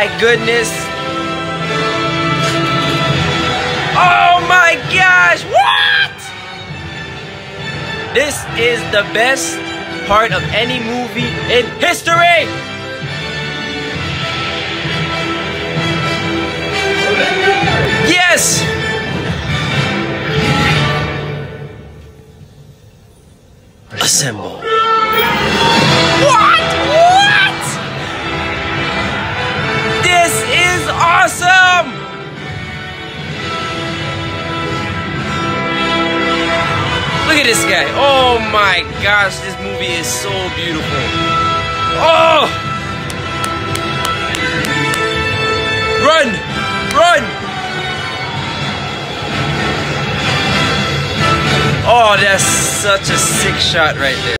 my goodness. Oh my gosh, what? This is the best part of any movie in history. Yes. Assemble. What? This is awesome! Look at this guy. Oh my gosh, this movie is so beautiful. Oh! Run! Run! Oh, that's such a sick shot right there.